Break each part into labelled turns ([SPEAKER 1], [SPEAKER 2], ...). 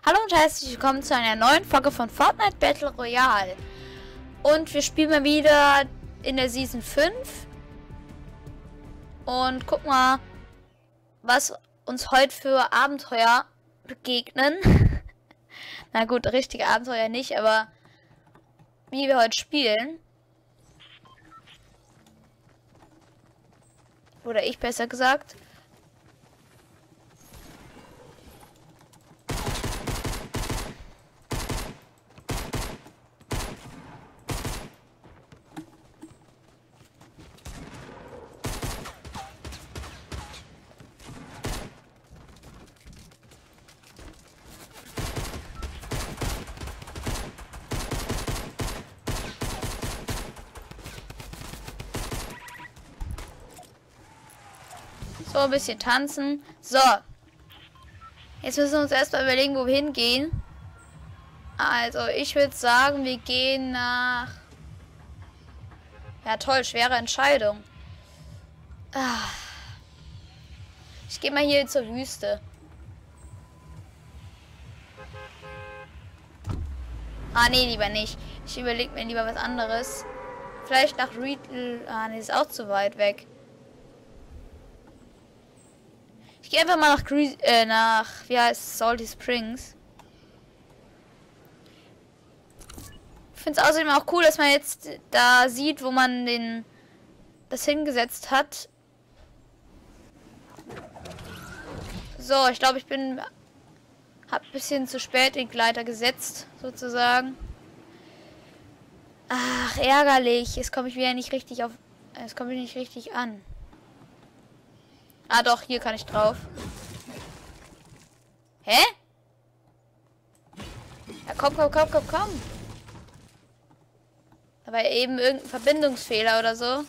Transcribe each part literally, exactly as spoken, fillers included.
[SPEAKER 1] Hallo und herzlich willkommen zu einer neuen Folge von Fortnite Battle Royale. Und wir spielen mal wieder in der Season fünf. Und guck mal, was uns heute für Abenteuer begegnen. Na gut, richtige Abenteuer nicht, aber wie wir heute spielen. Oder ich besser gesagt. So, ein bisschen tanzen. So. Jetzt müssen wir uns erstmal überlegen, wo wir hingehen. Also, ich würde sagen, wir gehen nach... Ja, toll, schwere Entscheidung. Ah. Ich gehe mal hier zur Wüste. Ah, nee, lieber nicht. Ich überlege mir lieber was anderes. Vielleicht nach Riedl... Ah, nee, ist auch zu weit weg. Ich gehe einfach mal nach, Gre äh, nach, wie heißt es, Salty Springs. Ich finde es außerdem auch cool, dass man jetzt da sieht, wo man den das hingesetzt hat. So, ich glaube, ich bin hab ein bisschen zu spät den Gleiter gesetzt, sozusagen. Ach, ärgerlich. Jetzt komme ich wieder nicht richtig auf. Es kommt nicht richtig an. Ah doch, hier kann ich drauf. Hä? Ja, komm, komm, komm, komm, komm. Da war eben irgendein Verbindungsfehler oder so.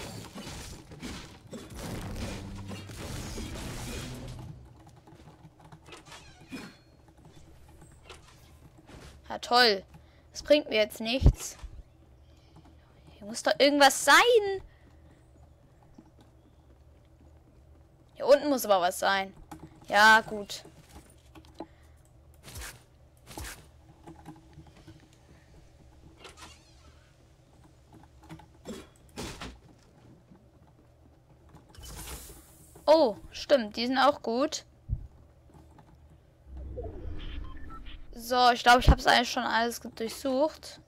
[SPEAKER 1] Ja, toll. Das bringt mir jetzt nichts. Hier muss doch irgendwas sein. Hier unten muss aber was sein. Ja, gut. Oh, stimmt. Die sind auch gut. So, ich glaube, ich habe es eigentlich schon alles durchsucht.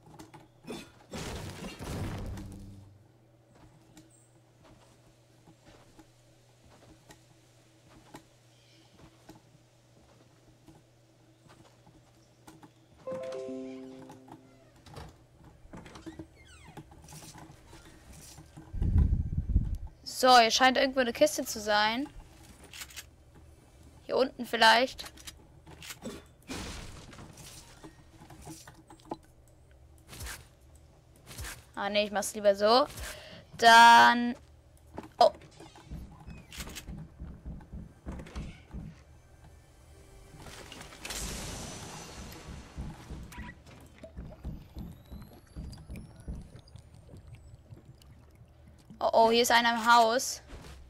[SPEAKER 1] So, hier scheint irgendwo eine Kiste zu sein. Hier unten vielleicht. Ah, ne, ich mach's lieber so. Dann... Oh. Oh, oh, hier ist einer im Haus.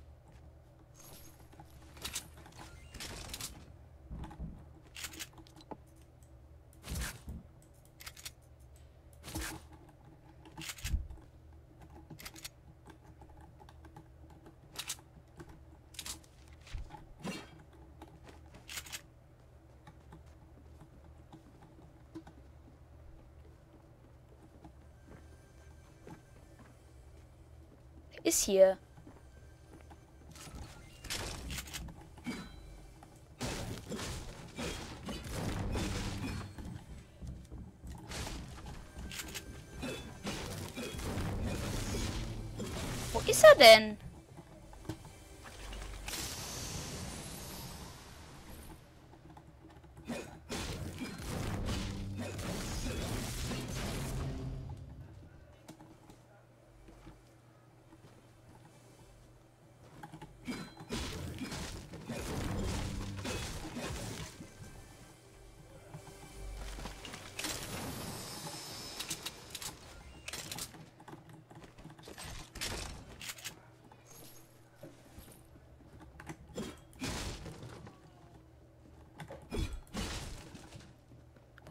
[SPEAKER 1] Ist hier. Wo ist er denn?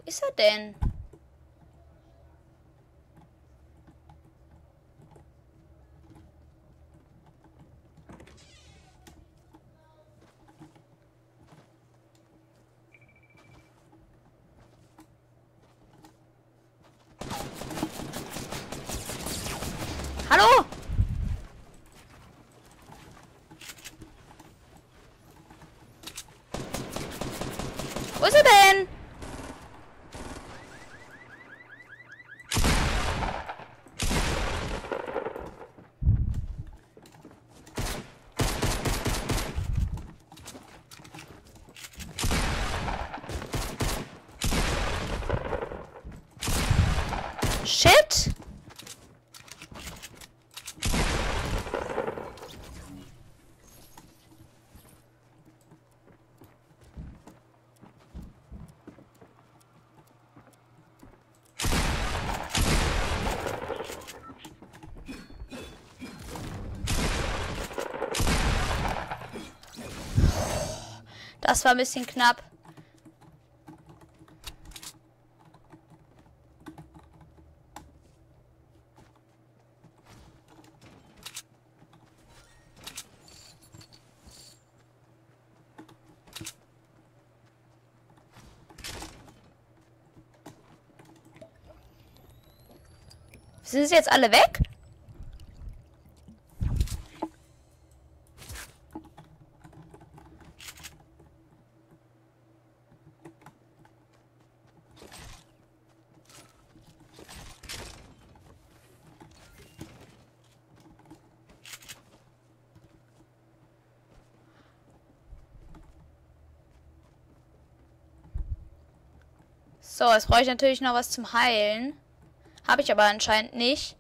[SPEAKER 1] Ist er denn? Hallo? Wo ist er denn? Shit. Das war ein bisschen knapp. Sind sie jetzt alle weg? So, jetzt brauche ich natürlich noch was zum Heilen. Habe ich aber anscheinend nicht.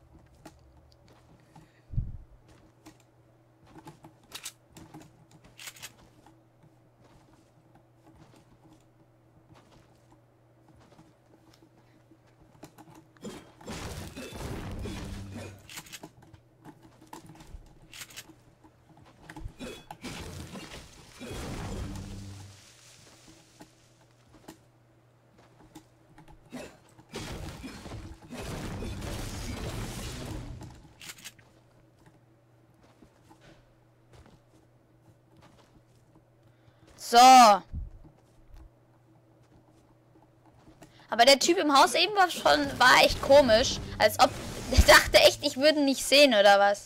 [SPEAKER 1] So. Aber der Typ im Haus eben war schon, war echt komisch. Als ob, der dachte echt, ich würde ihn nicht sehen, oder was?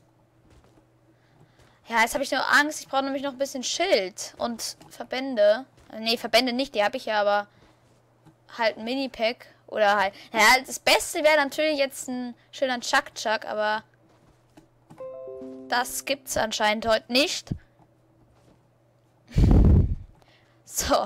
[SPEAKER 1] Ja, jetzt habe ich nur Angst. Ich brauche nämlich noch ein bisschen Schild und Verbände. Nee, Verbände nicht, die habe ich ja, aber halt ein Mini-Pack. Oder halt, ja, das Beste wäre natürlich jetzt ein schöner Chuck-Chuck, aber das gibt's anscheinend heute nicht. So.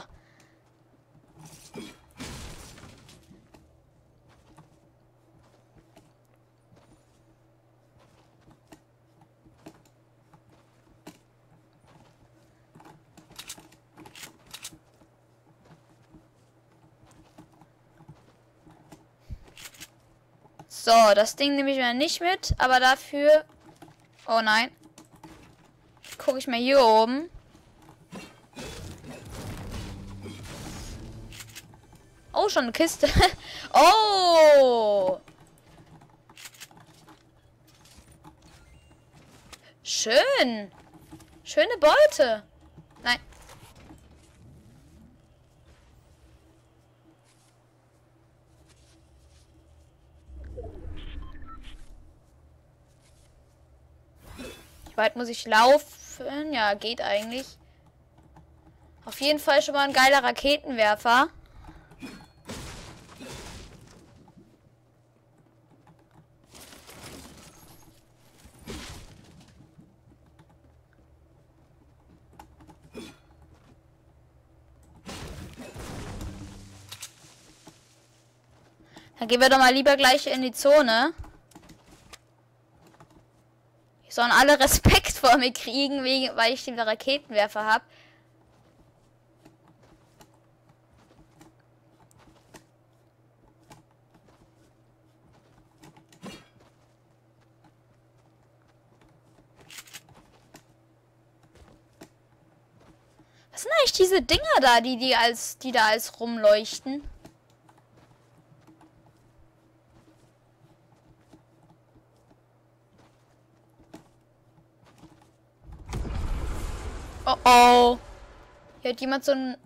[SPEAKER 1] So, das Ding nehme ich mir nicht mit, aber dafür... Oh nein. Gucke ich mal hier oben. Oh, schon eine Kiste. Oh! Schön. Schöne Beute. Nein. Wie weit muss ich laufen? Ja, geht eigentlich. Auf jeden Fall schon mal ein geiler Raketenwerfer. Dann gehen wir doch mal lieber gleich in die Zone. Die sollen alle Respekt vor mir kriegen, weil ich den Raketenwerfer habe. Was sind eigentlich diese Dinger da, die, die, als, die da als rumleuchten? Oh oh. Hier hat jemand so ein...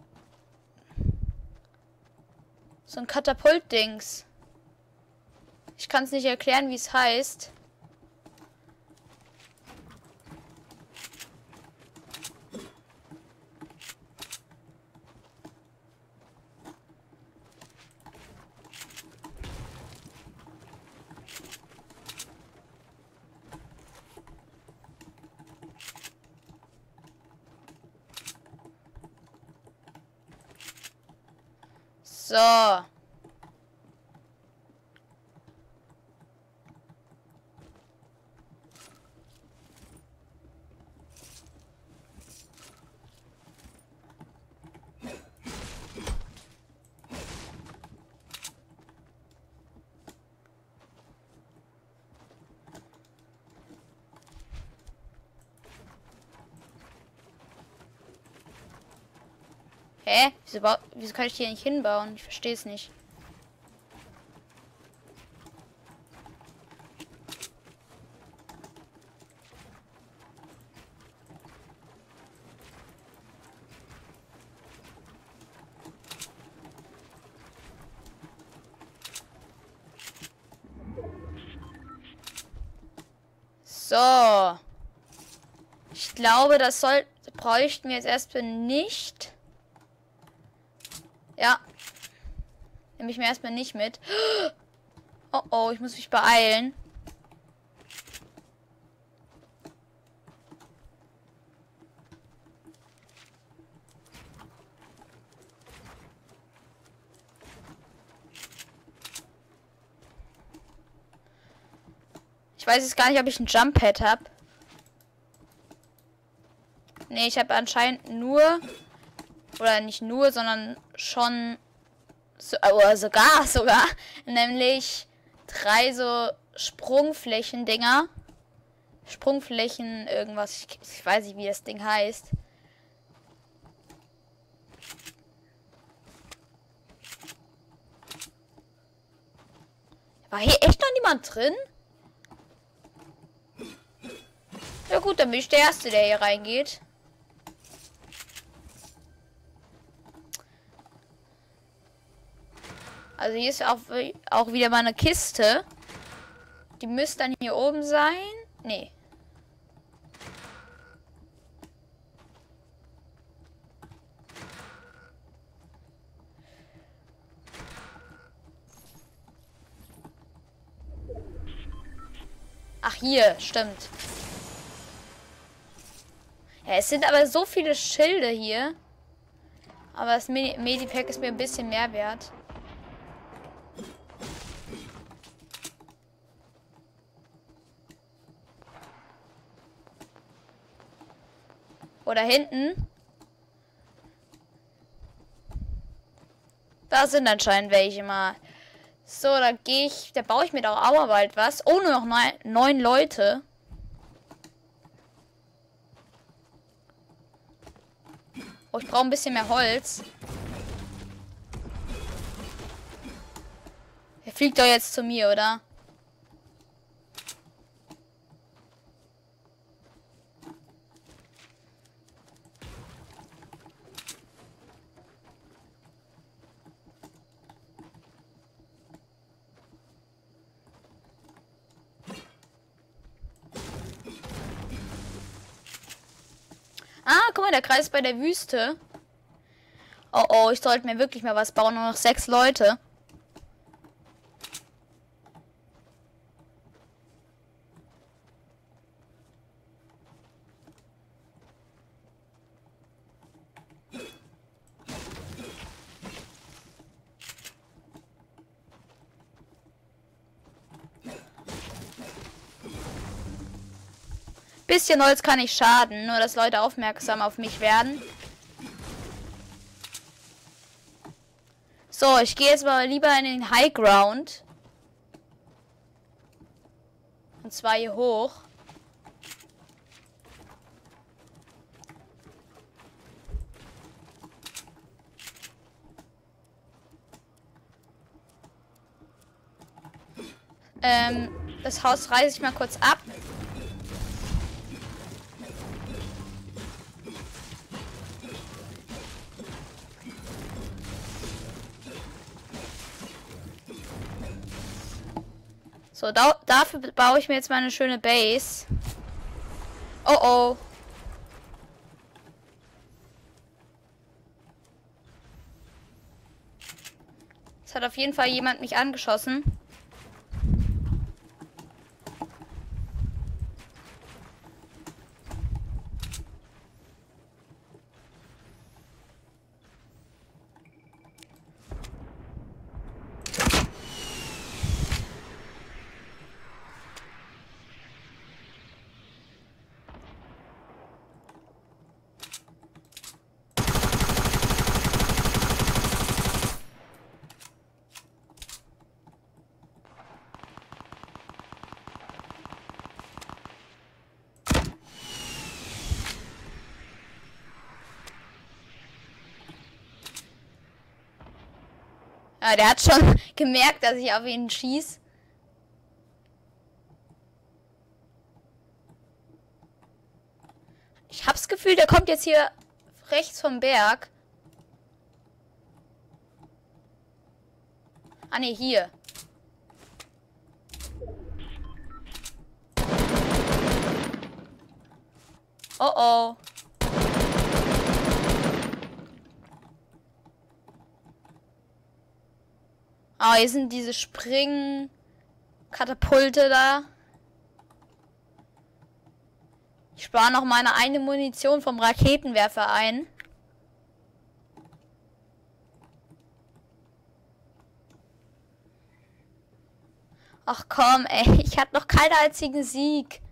[SPEAKER 1] So ein Katapult-Dings. Ich kann es nicht erklären, wie es heißt. So. Hä? Wieso, bau wieso kann ich die nicht hinbauen? Ich verstehe es nicht. So. Ich glaube, das soll bräuchten wir jetzt erstmal nicht. Ja. Nehme ich mir erstmal nicht mit. Oh oh, ich muss mich beeilen. Ich weiß jetzt gar nicht, ob ich ein Jump Pad habe. Nee, ich habe anscheinend nur, oder nicht nur, sondern schon, so, oder sogar, sogar, nämlich drei so Sprungflächen-Dinger. Sprungflächen, irgendwas, ich, ich weiß nicht, wie das Ding heißt. War hier echt noch niemand drin? Ja gut, dann bin ich der Erste, der hier reingeht. Also hier ist auch, auch wieder mal eine Kiste. Die müsste dann hier oben sein. Nee. Ach, hier, stimmt. Ja, es sind aber so viele Schilde hier. Aber das Medipack ist mir ein bisschen mehr wert. Oder hinten. Da sind anscheinend welche mal. So, da gehe ich, da baue ich mir doch Auerwald was. Oh, nur noch neun, neun Leute. Oh, ich brauche ein bisschen mehr Holz. Er fliegt doch jetzt zu mir, oder? Ah, guck mal, der Kreis bei der Wüste. Oh, oh, ich sollte mir wirklich mal was bauen. Nur noch sechs Leute. Bisschen Holz kann nicht schaden, nur dass Leute aufmerksam auf mich werden. So, ich gehe jetzt mal lieber in den High Ground. Und zwar hier hoch. Ähm, das Haus reiße ich mal kurz ab. So, da, dafür baue ich mir jetzt mal eine schöne Base. Oh oh. Es hat auf jeden Fall jemand mich angeschossen. Ja, der hat schon gemerkt, dass ich auf ihn schieß. Ich hab's Gefühl, der kommt jetzt hier rechts vom Berg. Ah ne, hier. Oh oh. Ah, hier sind diese Spring-Katapulte da. Ich spare noch meine eine Munition vom Raketenwerfer ein. Ach komm, ey. Ich hatte noch keinen einzigen Sieg.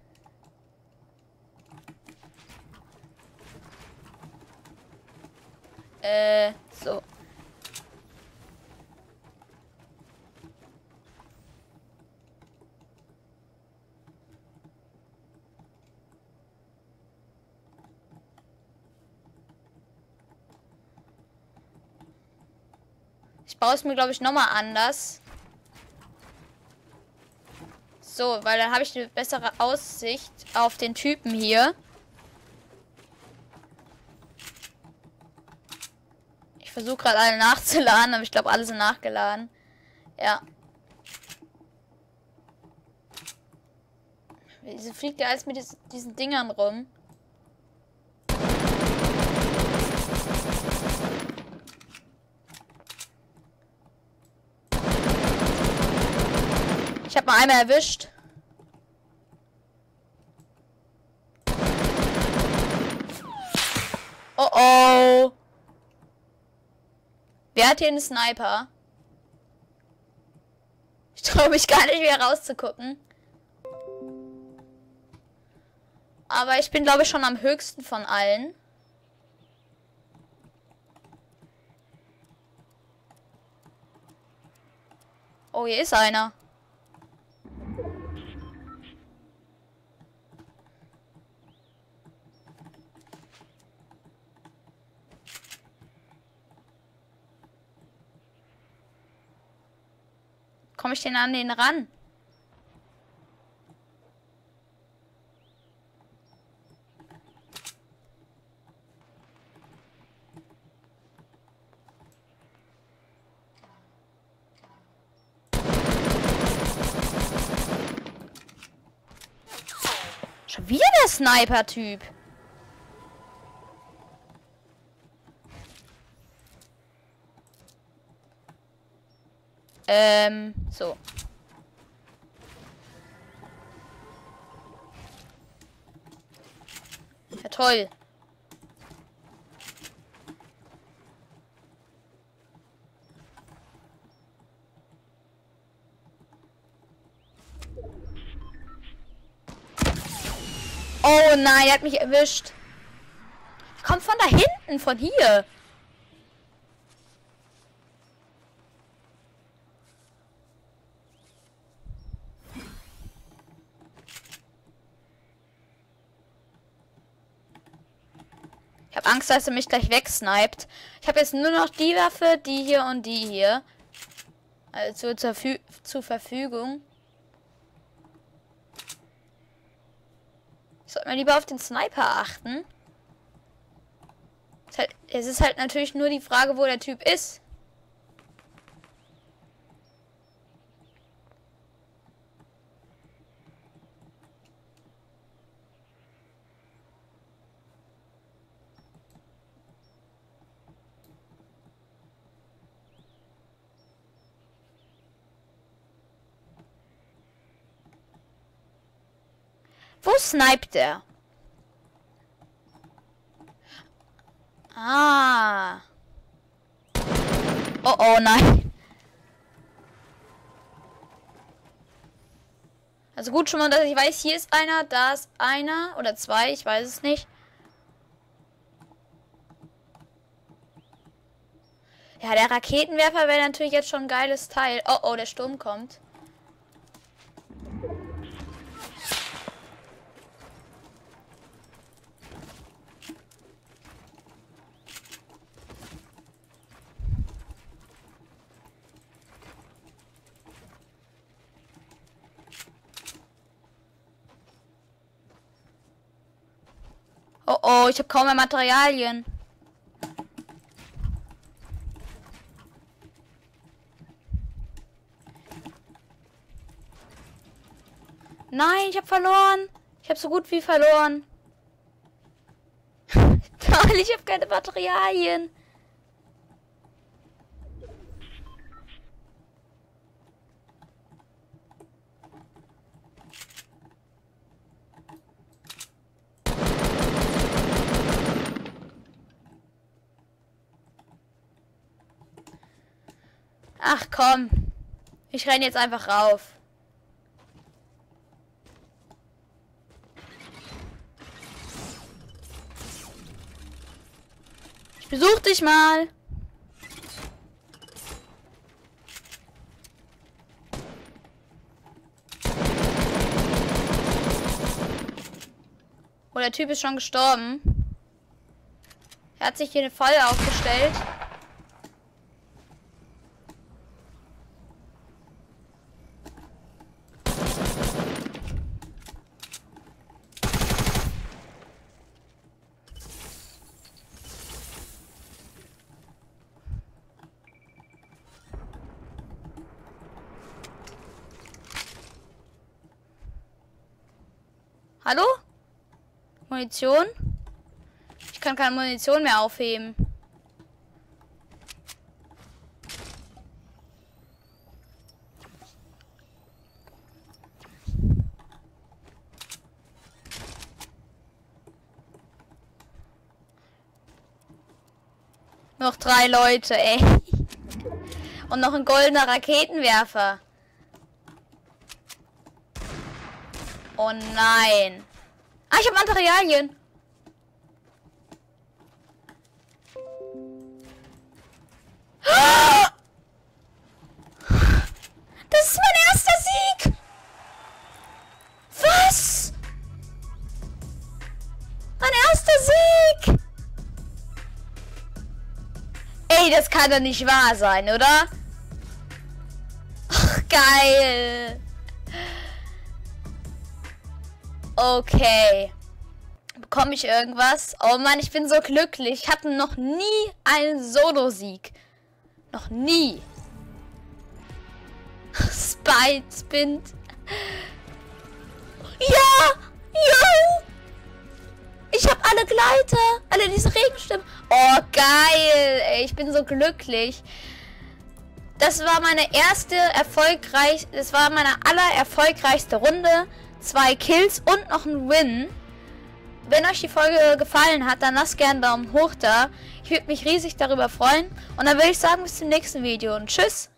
[SPEAKER 1] Äh, so. Ich baue es mir, glaube ich, nochmal anders. So, weil dann habe ich eine bessere Aussicht auf den Typen hier. Ich versuche gerade alle nachzuladen, aber ich glaube, alle sind nachgeladen. Ja. Wieso fliegt der alles mit diesen, diesen Dingern rum? Ich habe mal einmal erwischt. Oh oh. Wer hat hier einen Sniper? Ich traue mich gar nicht mehr rauszugucken. Aber ich bin, glaube ich, schon am höchsten von allen. Oh, hier ist einer. Komme ich denn an den ran? Schon wieder der Sniper-Typ. Ähm, so. Ja, toll. Oh nein, er hat mich erwischt. Kommt von da hinten, von hier. Ich habe Angst, dass er mich gleich wegsniped. Ich habe jetzt nur noch die Waffe, die hier und die hier. Also zur, Fü zur Verfügung. Ich sollte mal lieber auf den Sniper achten. Es ist, halt, es ist halt natürlich nur die Frage, wo der Typ ist. Wo sniped der? Ah. Oh, oh, nein. Also gut schon mal, dass ich weiß, hier ist einer, da ist einer oder zwei, ich weiß es nicht. Ja, der Raketenwerfer wäre natürlich jetzt schon ein geiles Teil. Oh, oh, der Sturm kommt. Oh, oh, ich habe kaum mehr Materialien. Nein, ich habe verloren. Ich habe so gut wie verloren. Toll, ich habe keine Materialien. Ach komm. Ich renne jetzt einfach rauf. Ich besuch dich mal. Oh, der Typ ist schon gestorben. Er hat sich hier eine Falle aufgestellt. Hallo? Munition? Ich kann keine Munition mehr aufheben. Noch drei Leute, ey. Und noch ein goldener Raketenwerfer. Oh nein. Ah, ich habe Materialien. Das ist mein erster Sieg. Was? Mein erster Sieg. Ey, das kann doch nicht wahr sein, oder? Ach, geil. Okay. Bekomme ich irgendwas? Oh Mann, ich bin so glücklich. Ich hatte noch nie einen Solo-Sieg. Noch nie. Spite, Spint. Ja! Ja! Ich habe alle Gleiter. Alle diese Regenstimmen. Oh, geil. Ey, ich bin so glücklich. Das war meine erste erfolgreich. Das war meine allererfolgreichste Runde. Zwei Kills und noch ein Win. Wenn euch die Folge gefallen hat, dann lasst gerne einen Daumen hoch da. Ich würde mich riesig darüber freuen. Und dann würde ich sagen, bis zum nächsten Video und tschüss.